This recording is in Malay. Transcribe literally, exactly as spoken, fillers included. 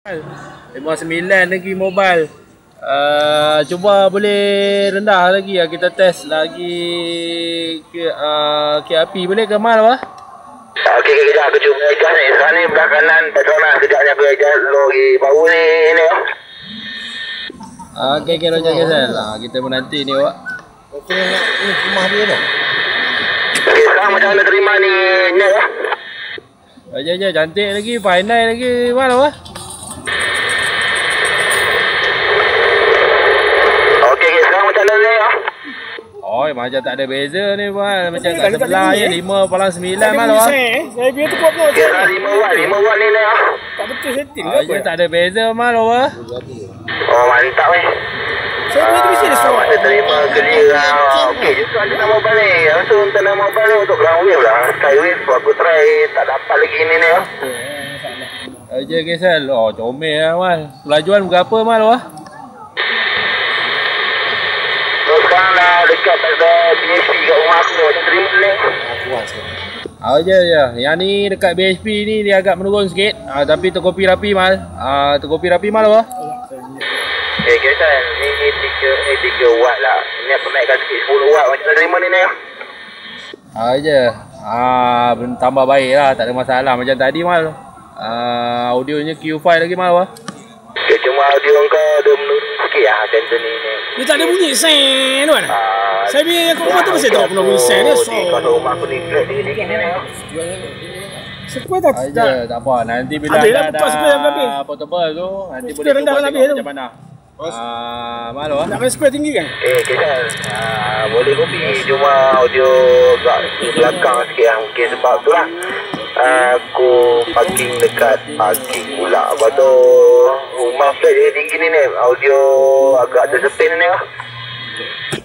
lima puluh sembilan lagi mobile. Uh, cuba boleh rendah lagi lah, kita test lagi ke uh, K A P boleh ke mal apa? Okey, okay, kejap aku cuba adjust ni. Sekarang ni belah kanan petronas, kejapnya aku adjust lagi bau ni ni. Okey, okey Roger Kesel. Ha, kita menanti ni awak. Okey, ni rumah dia tu. Okey, sekarang macam mana terima ni net lah. Roger je cantik lagi, final lagi mal apa? Oh, macam tak ada beza ni mal. Macam kat sebelah je lima palang sembilan mal apa? Saya biar tu kuat pun. Ya, lima watt, lima watt ni lah. Tak betul setting ke apa? Tak ada beza mal apa? Oh, mantap eh. Saya punya tu mesti ada soal. Ada terima clear lah. Okey, justru ada nama mobile ni. Langsung untuk nama mobile ni untuk ground wave lah. Skywave aku try tak dapat lagi ni ni lah. Roger Kesel. Oh, comel lah mal. Pelajuan berapa mal apa? Sekarang dah dekat pada B H P kat rumah aku macam terima ni. Ah je je. Yang ni dekat B H P ni dia agak menurun sikit. Ah, tapi terkopi rapi mal. Ah, terkopi rapi mal apa? Eh, kita ni tiga ni tiga watt lah. Ni aku naikkan sikit sepuluh watt macam terima ni ni. Ah je. Ah, tambah baik lah, tak ada masalah macam tadi mal. Ah, audionya Q five lagi mal apa? Okay, cuma audio kau dia menurun sikit lah macam tu ni. Dia tak ada bunyi sen tu kan? Uh, saya biar yang kat rumah tu mesti tak pernah bunyi sen ni. So, kalau rumah aku ni grade ni ni ni. Sepuluh tak? Aja, tak apa. Nanti bila ada dah dah portable tu, nanti boleh cuba tengok macam mana. Ah, malu ah. Nak kena square tinggi kan? Eh, kita ah boleh kopi cuma audio kat belakang sikit lah mungkin sebab tu lah. Aku parking dekat parking pula. Lepas tu rumah flat dia tinggi ni ni. Audio agak tersepin ni lah.